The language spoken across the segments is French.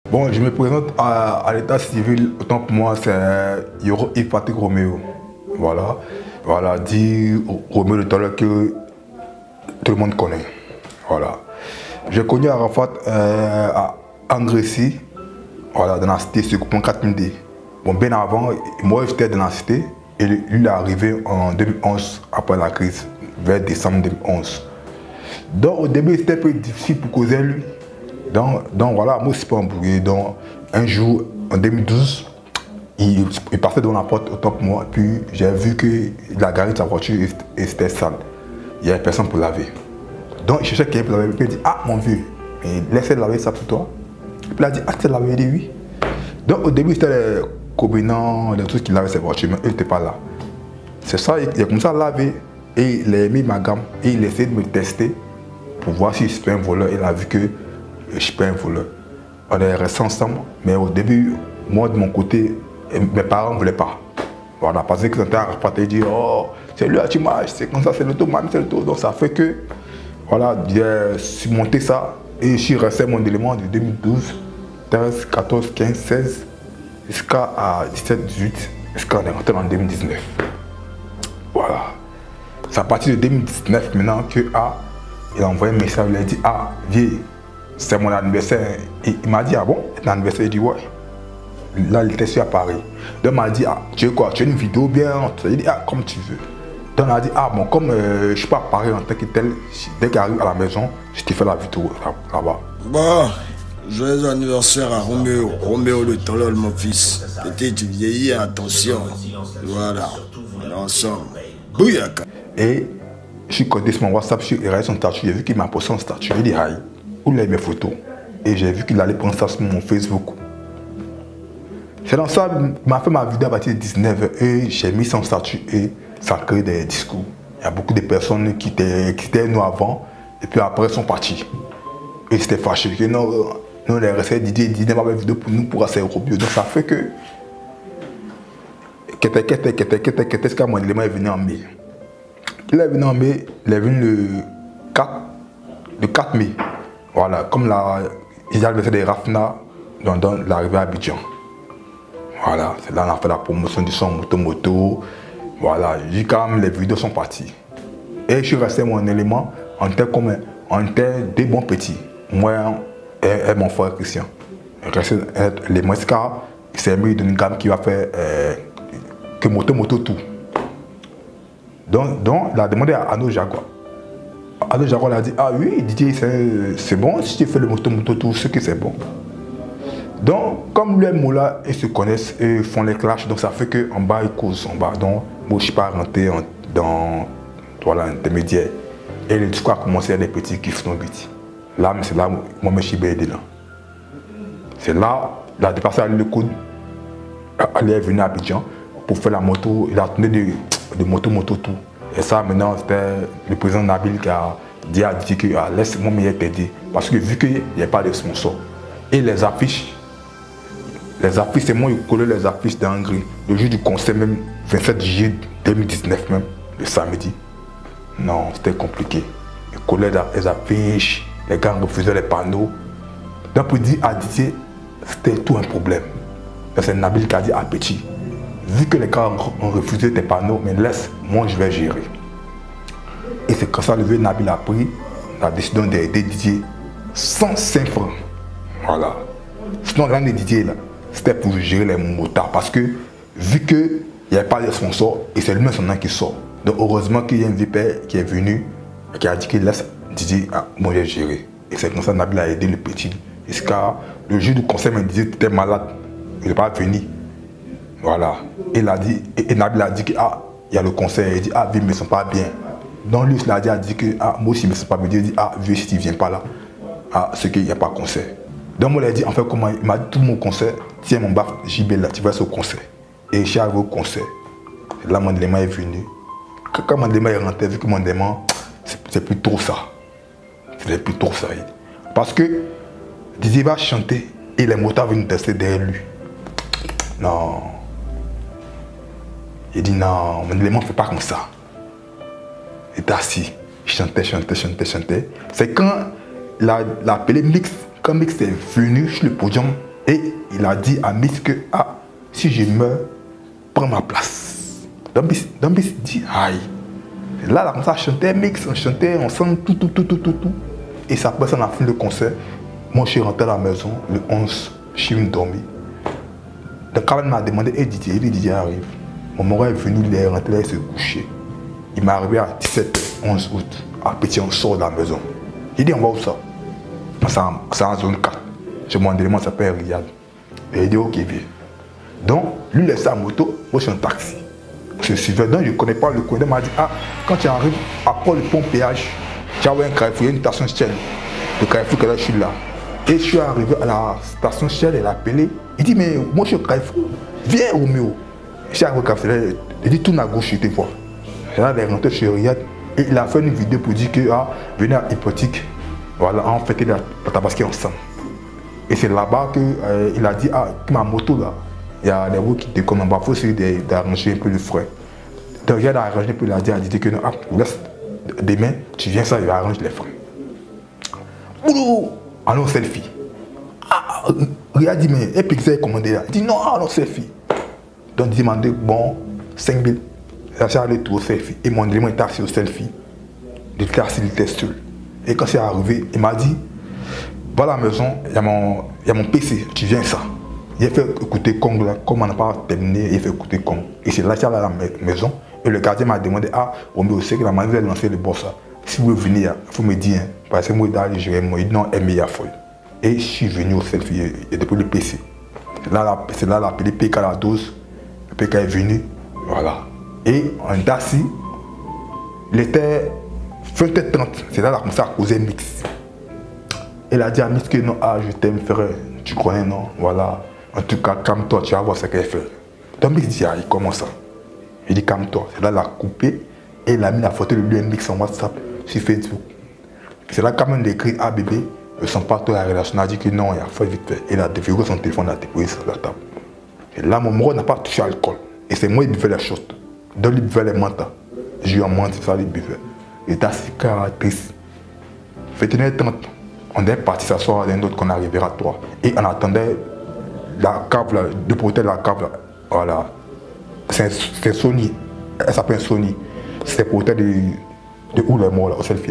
Bon, je me présente à l'état civil, autant pour moi, c'est Yoro Ifatik Roméo. Voilà. Voilà, dit Roméo le Tolèque que tout le monde connaît. Voilà. J'ai connu Arafat en Grécie, voilà, dans la cité, sur le 4000D. Bon, bien avant, moi j'étais dans la cité et lui il est arrivé en 2011, après la crise, vers décembre 2011. Donc au début c'était un peu difficile pour causer lui. Donc voilà, moi aussi pas embrouillé. Donc un jour, en 2012, il passait devant la porte autant que moi, puis j'ai vu qu'il a garé sa voiture et c'était sale. Il n'y avait personne pour laver. Donc il cherchait quelqu'un pour laver, puis il dit ah mon vieux, laissez laver ça pour toi. Puis il a dit ah tu l'as lavé, il dit oui. Donc au début c'était les combinants, les trucs qui lavaient ses voitures, mais eux n'étaient pas là. C'est ça, il a commencé à laver et il a mis ma gamme et il a essayé de me tester pour voir si je suis un voleur. Il a vu que je ne suis pas un voleur. On est restés ensemble, mais au début, moi de mon côté, mes parents ne voulaient pas. Voilà, parce que quand on a reparti, dit oh, c'est lui à Timage, c'est comme ça, c'est le tour, même c'est le tour. Donc ça fait que, voilà, j'ai surmonté ça et je suis resté mon élément de 2012, 13, 14, 15, 16, jusqu'à 17, 18, jusqu'à on est rentré en 2019. Voilà. C'est à partir de 2019 maintenant que il a envoyé un message, il a dit ah, viens, c'est mon anniversaire. Et il m'a dit ah bon, c'est l'anniversaire, il dit ouais. Là, il était sur Paris. Donc, il m'a dit, ah, tu veux quoi? Tu veux une vidéo bien? Il dit, ah, comme tu veux. Donc, il a dit, ah, bon, comme je ne suis pas à Paris en tant que tel, dès qu'il arrive à la maison, je te fais la vidéo là-bas. Bon, joyeux anniversaire à Roméo. Roméo le Tolol, mon fils. Peut-être tu vieillis, attention. Voilà, on est ensemble. Bouyaka. Et je suis connecté sur mon WhatsApp, il regardé son statut, j'ai vu qu'il m'a posté son statut. Il dit, aïe, où il a mes photos? Et j'ai vu qu'il allait prendre ça sur mon Facebook. C'est dans ça qu'il m'a fait ma vidéo à partir de 19h et j'ai mis son statut et ça crée des discours. Il y a beaucoup de personnes qui étaient nous avant et puis après sont partis. Et c'était fâché. Que non, on est resté Didier m'a fait une vidéo pour nous pour assez européen. Donc ça fait que qu'est-ce qu'à mon élément est venu en mai. Il est venu en mai, il est venu le 4 mai. Voilà, comme il a le des Rafna dans l'arrivée à Abidjan. Voilà, c'est là qu'on a fait la promotion du son moto. Voilà, quand même les vidéos sont parties. Et je suis resté mon élément en tel deux bons petits. Moi et mon frère Christian. Les Mosca, il s'est mis d'une gamme qui va faire que moto tout. Donc il a demandé à Ano Jaguar. Ano Jaguar a dit ah oui, Didier c'est bon, si tu fais le moto tout, ce que c'est bon. Donc, comme lui et Moula, ils se connaissent et font les clashs, donc ça fait qu'en bas, ils causent en bas. Donc, moi, je ne suis pas rentré dans l'intermédiaire. Et le discours a commencé à des petits qui font vite. Là, c'est là, moi, je suis baidé là. C'est là, il a dépassé le coude. Il est venu à Abidjan pour faire la moto. Il a tourné de moto tout. Et ça, maintenant, c'était le président Nabil qui a dit à Didier que laisse-moi m'y aider. Parce que vu qu'il n'y a pas de sponsor. Et les affiches, c'est moi qui collais les affiches dans Hongrie. Le jour du concert même, 27 juillet 2019 même, le samedi. Non, c'était compliqué. Ils collaient les affiches, les gars refusaient les panneaux. Donc pour dire à Didier, c'était tout un problème. C'est Nabil qui a dit à Petit, vu que les gars ont refusé tes panneaux, mais laisse, moi je vais gérer. Et c'est comme ça que Nabil a pris la décision d'aider Didier 105 francs. Voilà. Sinon l'un des Didier là, c'était pour gérer les motards parce que vu qu'il n'y avait pas de sponsor et c'est lui-même son nom qui sort. Donc heureusement qu'il y a un VP qui est venu et qui a dit qu'il laisse Didier moi j'ai géré. Et c'est comme ça que Nabil a aidé le petit. Jusqu'à le jour du concert, il disait que tu étais malade, il n'est pas venu. Voilà. Et Nabil a dit que il y a le concert, il dit vieux, mais ils ne sont pas bien. Donc lui il a dit que moi aussi je ne me sens pas bien. Il dit vieux, si tu ne viens pas là, c'est qu'il n'y a pas de concert. Donc moi, il a dit, en fait, comment il m'a dit tout mon concert, tiens mon baf, JB là, tu vas au concert. Et je suis arrivé au concert. Et là, mon élément est venu. Quand mon élément est rentré, vu que mon élément, c'est plus trop ça. C'est plus trop ça. Parce que Didier va chanter et les motards viennent tester derrière lui. Non. Il dit non, mon élément ne fait pas comme ça. Il était assis. Il chantait. C'est quand la appelé Mix. Quand Mix est venu sur le podium, Et il a dit à Miss que, ah, si je meurs, prends ma place. Donc Miss dit, aïe. Là, comme ça, on chantait mix, on chantait ensemble, tout. Et ça passe à la fin du concert. Moi, je suis rentré à la maison le 11, je suis venu dormir. Donc, quand il m'a demandé, hey Didier, il dit Didier arrive. Mon mari est venu, il est rentré, il s'est couché. Il m'est arrivé à 17h, 11 août. À petit, on sort de la maison. Il dit, on va où ça? C'est en zone 4. Je m'en demande, ça s'appelle Riyad. Et il dit, ok, viens. Donc, lui, il laisse sa moto, moi, je suis en taxi. Je suivais, donc je ne connais pas le coin. Il m'a dit, ah, quand tu arrives après le pont péage, tu as un carrefour, il y a une station Shell. Le carrefour que là, je suis là. Et je suis arrivé à la station Shell, elle a appelé. Il dit, mais moi, je suis au carrefour. Viens, Roméo. Je suis arrivé au carrefour, il dit, tourne à gauche, je te vois. Et là, il est rentré chez Riyad. Et il a fait une vidéo pour dire que, ah, venez à Hypothique. Voilà, en fait, il a tabasqué ensemble. Et c'est là-bas qu'il a dit, ah, ma moto là, il y a des roues qui déconnent en bas, il faut essayer d'arranger un peu le frais. Donc il a arrangé, puis il a dit que non, ah, laisse, demain, tu viens ça, il arrange les frais. Boulot, allons selfie. Ah, il a dit, mais et puis c'est commandé là. Il dit non, allons selfie. Donc il demandait, bon, 5 000. Là, j'ai allé tout au selfie. Et mon élément était assis au selfie. Il était assis, il était seul. Et quand c'est arrivé, il m'a dit, va à la maison, il y a mon PC, tu viens ça. Il a fait écouter Kong là, comme on n'a pas terminé, il a fait écouter Kong. Et c'est là qu'il est allé à la maison. Et le gardien m'a demandé, ah, on me sait que la manière de lancer le boss, si vous voulez venir, il faut me dire, hein, parce que moi, d'aller gérer, moi, il non, aimé à folle. Et je suis venu au selfie, et depuis le PC. C'est là, la appelé PK la 12, le PK est venu, voilà. Et en Daci, il était 20h30, c'est là qu'il a commencé à causer mix. Il a dit à Mix que non, ah, je t'aime frère, tu connais non, voilà. En tout cas, calme-toi, tu vas voir ce qu'elle fait. Donc Mix dit, ah, il commence ça. Il dit, calme-toi. C'est là qu'il a coupé et il a mis la photo de lui et Mix en WhatsApp sur Facebook. C'est là quand même il a écrit, ah bébé, ne sens pas toi la relation. Il a dit que non, il a fait vite fait. Il a déverrouillé son téléphone, il a déposé sur la table. Et là, mon mort n'a pas touché à l'alcool. Et c'est moi qui buvais les choses. Donc il buvait les mentas. Je lui ai menti, ça, il buvait. Il était assez caractéristique. 21h30. On est parti s'asseoir d'un autre qu'on arriverait à 3. Et on attendait la cave, là, de porter la cave, là. Voilà. C'est Sony. Elle s'appelle Sony. C'est pour de où le mort, là, au selfie.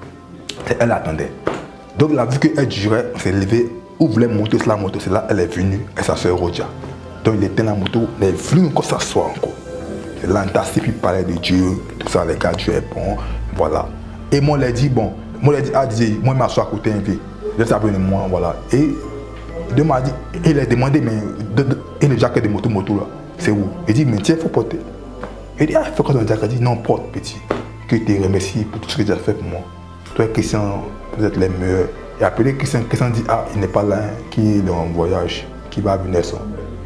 Et elle attendait. Donc, la vue qu'elle durait, on s'est levé, où voulait monter sur la moto. C'est là elle est venue, et sa soeur Rodia. Donc, il était dans la moto, il est venu encore s'asseoir encore. C'est là, on t'a puis parler de Dieu, tout ça, les gars, Dieu est bon. Voilà. Et moi, on l'a dit, bon. Moi, il a dit, ah, Didier, moi, il m'a assis à côté un peu. Je sais de moi, voilà. Et il m'a dit, il a demandé, mais et le jacket de moto là, c'est où? Il dit, mais tiens, il faut porter. Il dit, ah, il faut que ton jacket. Il dit, non, porte, petit. Que tu te remercies pour tout ce que tu as fait pour moi. Toi, Christian, vous êtes les meilleurs. Et après, Christian dit, ah, il n'est pas là, qui est en voyage, qui va venir ça.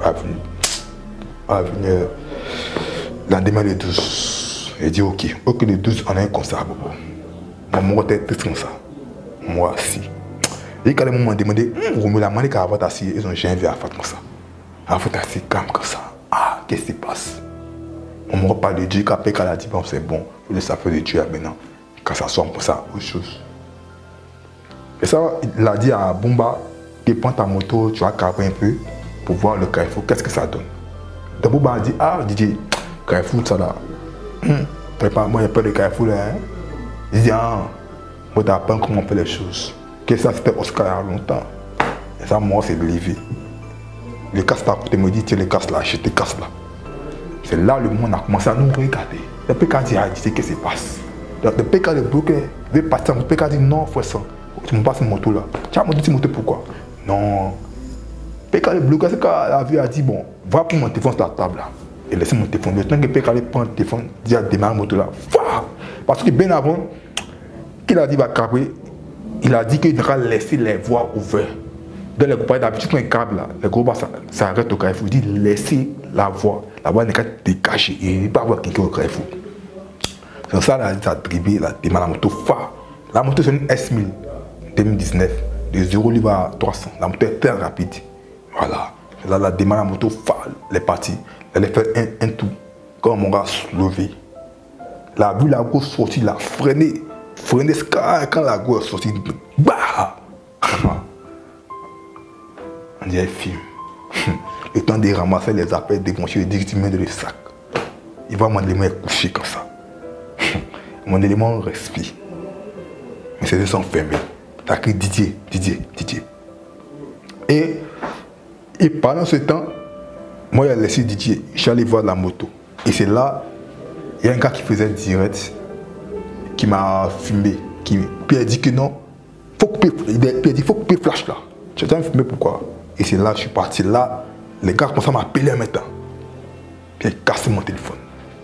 Va venir l'endemain le 12. Il dit, ok, le 12, on a un concert, bobo. Mon était triste comme ça. Moi aussi. Et quand les moments demandé, vous me demandez qu'à votre assis, ils ont jamais vu à faire comme ça. À votre assis, calme comme ça. Ah, qu'est-ce qui se passe? On me reparle de Dieu, qu'après qu'elle a dit, bon, c'est bon, il laisse affaire de Dieu maintenant. Quand ça soit comme ça, autre chose. Et ça, il a dit à Bumba, tu prends ta moto, tu vas cabrer un peu pour voir le carrefour, qu'est-ce que ça donne. Donc Bumba a dit, ah, Didier, carrefour, ça là. Moi, il n'y a pas de carrefour là. Hein? Il dit, ah, moi j'apprends comment on fait les choses. Que ça c'était Oscar il y a longtemps. Et ça, moi, c'est levé. Le casse là, à côté me dit, tiens, le casse là, je te casse là. C'est là le monde a commencé à nous regarder. Le PK dit, ah, qu'est-ce qui se passe? Le PK de bloqué, veut partir. Le PK dit, non, frère, ça. Tu me passes une moto là. Tu as monté moto pourquoi? Non. Le PK de bloqué, c'est quand la vie a dit, bon, va pour mon téléphone sur la table là. Et laissez mon téléphone. Le temps que le PK prend le téléphone, dit à démarrer la moto là. Parce que bien avant, qu'il a dit va cabrer, il a dit qu'il devra laisser les voies ouvertes. Dans les groupes d'habitude, quand il câble là, les groupes ça arrête au carrefour. Il dit laissez la voie n'est qu'à décacher et il ne va pas avoir quelqu'un au carrefour. C'est ça, là, il a dribblé, il a démarré la moto phare. La moto c'est une S1000 2019, de 0 livres à 300. La moto est très rapide. Voilà. Là, il a démarré la moto phare, elle est partie. Elle a fait un tout. Quand mon gars levé. La vue, la gauche sortie, il a freiné quand la gauche est sortie, bah! On dirait film. Le temps de ramasser les appels, de brancher les 18 mains dans le sac. Il va mon élément coucher comme ça. Mon élément respire. Mais ses yeux sont fermés. Ça crie Didier, Didier, Didier. Et pendant ce temps, moi j'ai laissé Didier. Je suis allé voir la moto. Et c'est là, il y a un gars qui faisait direct, qui m'a filmé. Puis il a dit que non, faut couper, il a dit faut couper le flash là. Je t'ai filmé pourquoi? Et c'est là que je suis parti. Là, les gars commencent à m'appeler en même temps. Puis il a cassé mon téléphone.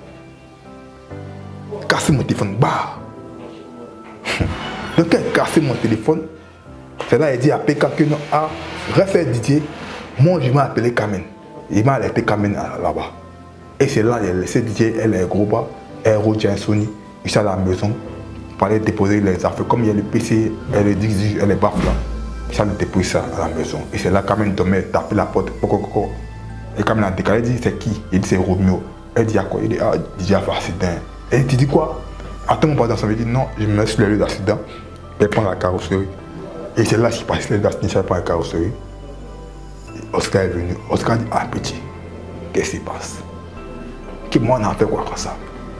Cassé mon téléphone, bah. Donc quand il a cassé mon téléphone, c'est là qu'il a dit à PK que non, ah, reste Didier, moi je m'ai appelé Kamen. Il m'a alerté Kamen là-bas. Et c'est là qu'il a laissé Didier, elle est gros bas, elle roule un Sony, il est à la maison, pour aller déposer les affaires. Comme il y a le PC, elle est dit, elle est baffe là. Il s'est déposé ça à la maison. Et c'est là Kamen dormait, tapé la porte, et Kamen a décalé, il dit c'est qui? Il dit c'est Romeo. Elle dit à quoi? Il dit ah, Didier a fait accident. Et tu dis quoi? Attends, mon père, il dit non, je me mets sur le lieu d'accident. Elle prend la carrosserie. Et c'est là qu'il passe le lieu d'accident, elle prend la carrosserie. Et Oscar est venu. Oscar dit ah petit, qu'est-ce qui se passe? Que moi on a fait quoi comme ça?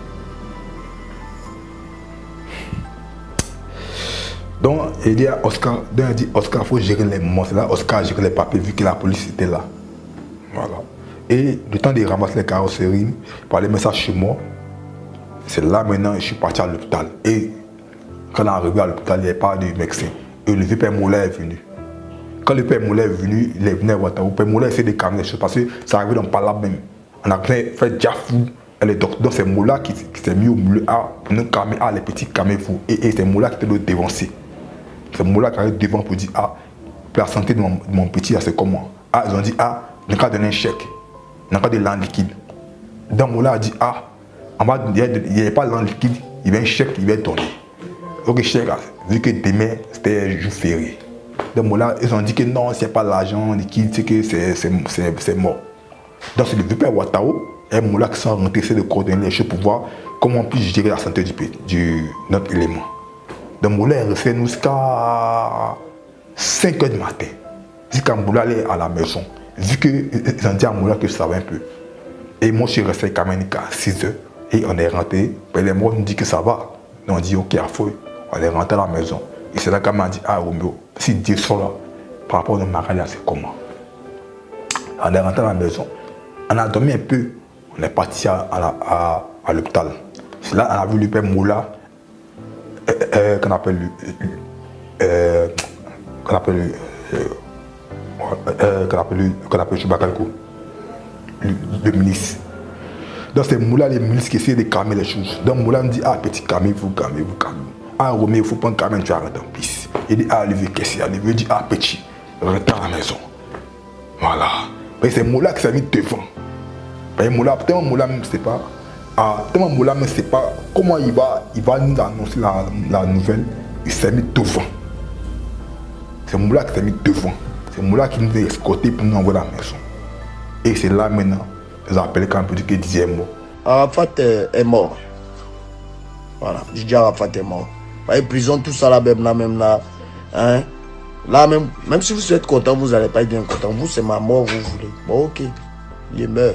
Donc il dit à Oscar, il dit Oscar, il faut gérer les moments. C'est là Oscar a géré les papiers vu que la police était là. Voilà. Et le temps de ramasser les carrosseries, pour aller mettre ça chez moi, c'est là maintenant je suis parti à l'hôpital. Et quand on est arrivé à l'hôpital, il n'y avait pas de médecin. Et le vieux père Moulin est venu. Quand le père Moulin est venu, il est venu à Ouattara. Le père Moulin essaie de calmer les choses parce que ça arrivait dans pas là même. On a fait déjà fou. Et les docteurs, c'est Moula qui s'est mis au milieu pour nous calmer, les petits calmez-vous. Et c'est Moula qui était le dévancé. C'est Moula qui arrive devant pour dire pour la santé de mon petit, c'est comment? Ils ont dit on n'a qu'à donner un chèque. On n'a qu'à de l'an liquide. Donc Moula a dit en bas, il n'y a pas l'an liquide, il y a un chèque qui va être donné. Ok, chèque, vu que demain c'était un jour férié. Donc Moula, ils ont dit que non, c'est pas l'argent liquide, c'est que c'est mort. Donc c'est le vieux père Ouattao et Moula qui sont rentrés, essayer de coordonner les choses pour voir comment on peut gérer la santé de notre élément. Donc Moula est resté jusqu'à 5 h du matin. Jusqu'à Moula allait à la maison. Vu qu'ils ont dit à Moula que je savais un peu. Et moi je suis resté quand même à 6 h. Et on est rentré. Et les mots nous disent que ça va. Donc on dit ok, à fouille. On est rentré à la maison. Et c'est là qu'on m'a dit Romeo, si Dieu sont là, par rapport à Maria, c'est comment? On est rentré à la maison. On a dormi un peu. On est parti à l'hôpital. C'est là qu'on a vu le père Moula, qu'on appelle Chubakalko, le ministre. Donc c'est Moula, les ministres qui essaient de calmer les choses. Donc Moula me dit petit, calmez-vous, calmez-vous, calmez-vous. Romeo, il faut pas calmer, tu arrêtes en piste. Il dit Olivier, qu'est-ce qu'il y a? Olivier dit petit, rentre à la maison. Voilà. Mais c'est Moula qui s'est mis devant. Moula, tellement Moula ne sait pas. Tellement Moula ne sait pas comment il va nous annoncer la nouvelle. Il s'est mis devant. C'est Moula qui s'est mis devant. C'est Moula qui nous a escortés pour nous envoyer à la maison. Et c'est là maintenant, ils ont appelé quand on peut dire que Didier est mort. Arafat est mort. Voilà, Didier Arafat est mort. Voyez, prison, tout ça là, même là. Hein? Là, même si vous êtes content, vous n'allez pas être bien content. Vous, c'est ma mort, vous voulez. Bon, ok. Il est mort.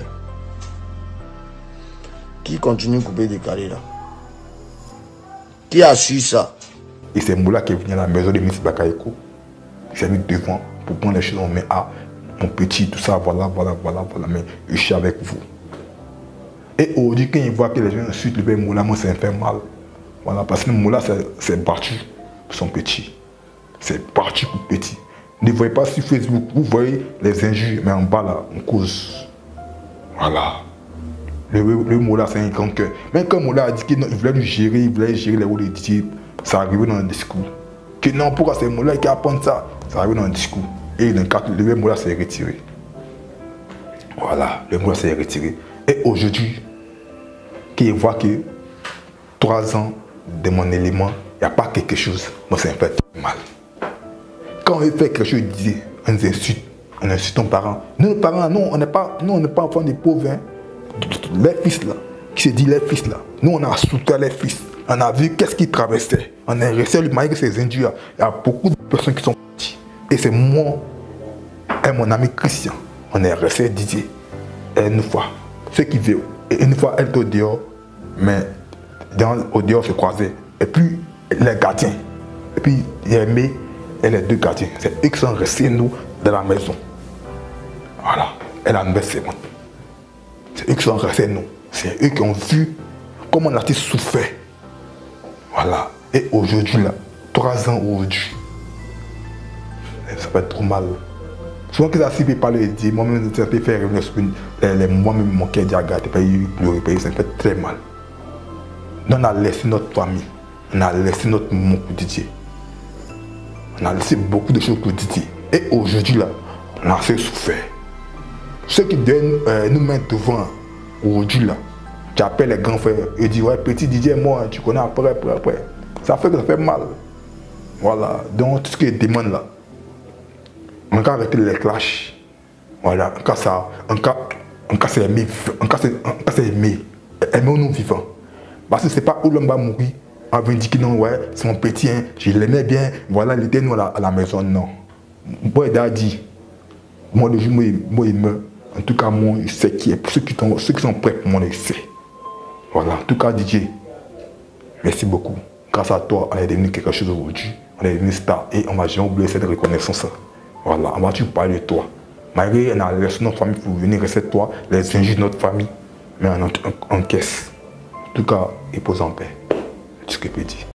Qui continue à couper des carrés là? Qui a su ça? Et c'est Moula qui est venu à la maison de M. Bakayoko. Il s'est mis devant pour prendre les choses en main. Mon petit, tout ça, voilà. Mais je suis avec vous. Et aujourd'hui, quand il voit que les gens insultent le père Moula, moi, ça me fait mal. Voilà, parce que Moula s'est battu pour son petit. C'est battu pour le petit. Ne voyez pas sur Facebook, vous voyez les injures, mais en bas là, on cause. Voilà. Le Moula, c'est un grand cœur. Même quand Moula a dit qu'il voulait nous gérer, il voulait gérer les rôles de Didier, ça arrivait dans le discours. Que non, pourquoi c'est Moula qui apprend ça? Ça arrivait dans le discours. Et le Moula s'est retiré. Voilà, le Moula s'est retiré. Et aujourd'hui, qu'il voit que 3 ans de mon élément, il n'y a pas quelque chose, moi ça me fait mal. Quand on fait quelque chose, on nous insulte, on insulte nos parents. Nous, nos parents, on n'est pas enfants des pauvres. Hein. Les fils là, qui se dit les fils là, nous on a soutenu les fils. On a vu qu'est-ce qu'ils traversaient. On est resté malgré ces injures. Il y a beaucoup de personnes qui sont parties. Et c'est moi et mon ami Christian, on est resté Didier. Et une fois, ceux qui veulent, et une fois, elle était au dehors, mais au dehors, se croisaient. Et puis, les gardiens, et puis, Aimé et les deux gardiens, c'est eux qui sont restés, nous, dans la maison. Voilà, et la nouvelle seconde. C'est eux qui sont restés, nous. C'est eux qui ont vu comment on a souffert. Voilà. Et aujourd'hui, là, 3 ans aujourd'hui, ça fait trop mal. Souvent que ça s'y peut parler et dire, moi-même, ça peut faire moi-même, mon cœur diaga, le pays, ça me fait très mal. Nous, on a laissé notre famille, on a laissé notre maman pour Didier. On a laissé beaucoup de choses pour Didier. Et aujourd'hui, là, on a assez souffert. Ceux qui doivent nous mettre devant, aujourd'hui, là, tu appelles les grands frères et dis, ouais, petit Didier, moi, tu connais après. Ça fait mal. Voilà. Donc, tout ce qui est demande là, en cas avec les clashs, voilà, en cas c'est aimé, aimons-nous vivants. Parce que c'est pas où l'homme va mourir, on va dire que non, ouais, c'est mon petit, hein, je l'aimais bien, voilà, il était nous à la maison, non. Moi, il a dit, moi, le jour où il meurt, en tout cas, moi, je sais qui est, ceux qui sont prêts pour moi, je sais. Voilà, en tout cas, Didier, merci beaucoup. Grâce à toi, on est devenu quelque chose aujourd'hui. On est devenu star et on va jamais oublier cette reconnaissance. Voilà, on va toujours parler de toi. Malgré on a laissé notre famille pour venir rester toi, les injures de notre famille, mais on caisse. En tout cas, repose en paix. C'est ce que je peux dire.